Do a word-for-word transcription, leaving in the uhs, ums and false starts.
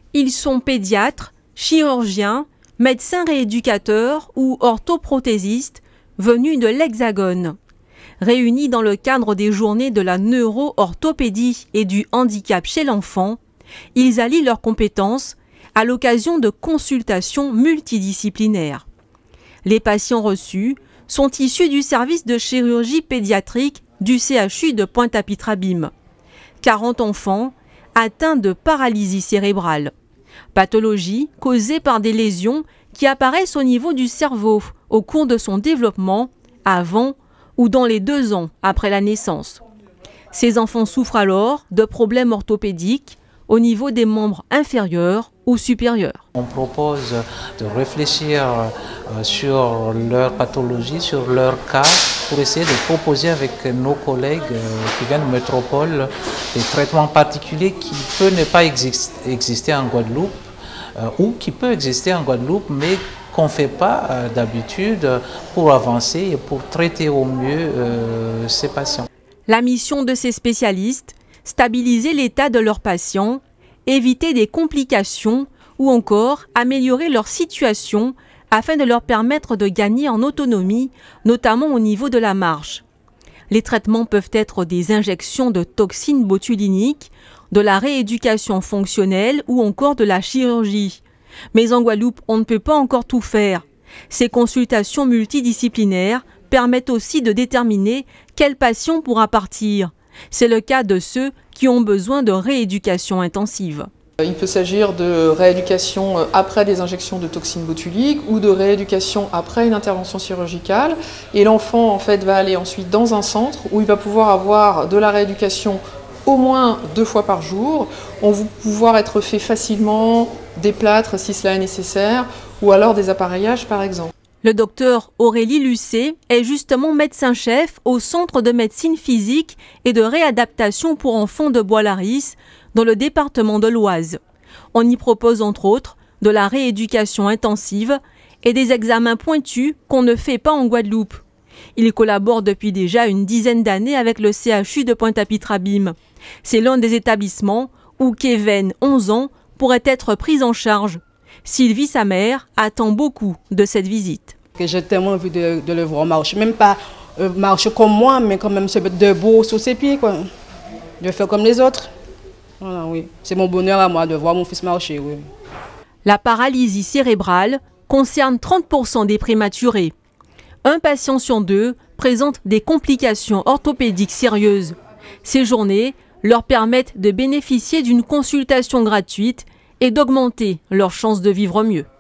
Ils sont pédiatres, chirurgiens, médecins rééducateurs ou orthoprothésistes venus de l'Hexagone. Réunis dans le cadre des journées de la neuro-orthopédie et du handicap chez l'enfant, ils allient leurs compétences à l'occasion de consultations multidisciplinaires. Les patients reçus sont issus du service de chirurgie pédiatrique du C H U de Pointe-à-Pitre-Abîme. quarante enfants atteints de paralysie cérébrale. Pathologie causée par des lésions qui apparaissent au niveau du cerveau au cours de son développement, avant ou dans les deux ans après la naissance. Ces enfants souffrent alors de problèmes orthopédiques au niveau des membres inférieurs ou supérieurs. On propose de réfléchir sur leur pathologie, sur leur cas, pour essayer de proposer avec nos collègues qui viennent de métropole des traitements particuliers qui peuvent ne pas exister en Guadeloupe ou qui peuvent exister en Guadeloupe mais qu'on ne fait pas d'habitude pour avancer et pour traiter au mieux ces patients. La mission de ces spécialistes, stabiliser l'état de leurs patients, éviter des complications ou encore améliorer leur situation afin de leur permettre de gagner en autonomie, notamment au niveau de la marche. Les traitements peuvent être des injections de toxines botuliniques, de la rééducation fonctionnelle ou encore de la chirurgie. Mais en Guadeloupe, on ne peut pas encore tout faire. Ces consultations multidisciplinaires permettent aussi de déterminer quel patient pourra partir. C'est le cas de ceux qui ont besoin de rééducation intensive. Il peut s'agir de rééducation après des injections de toxines botuliques ou de rééducation après une intervention chirurgicale. Et l'enfant en fait va aller ensuite dans un centre où il va pouvoir avoir de la rééducation au moins deux fois par jour. On va pouvoir être fait facilement des plâtres si cela est nécessaire ou alors des appareillages par exemple. Le docteur Aurélie Lucet est justement médecin-chef au Centre de médecine physique et de réadaptation pour enfants de Bois-Laris, dans le département de l'Oise. On y propose entre autres de la rééducation intensive et des examens pointus qu'on ne fait pas en Guadeloupe. Il collabore depuis déjà une dizaine d'années avec le C H U de Pointe-à-Pitre-Abîme. C'est l'un des établissements où Kevin, onze ans, pourrait être prise en charge. Sylvie, sa mère, attend beaucoup de cette visite. J'ai tellement envie de, de le voir marcher, même pas euh, marcher comme moi, mais quand même se mettre debout sur ses pieds, quoi. De faire comme les autres. Voilà, oui. C'est mon bonheur à moi de voir mon fils marcher. Oui. La paralysie cérébrale concerne trente pour cent des prématurés. Un patient sur deux présente des complications orthopédiques sérieuses. Ces journées leur permettent de bénéficier d'une consultation gratuite et d'augmenter leurs chances de vivre mieux.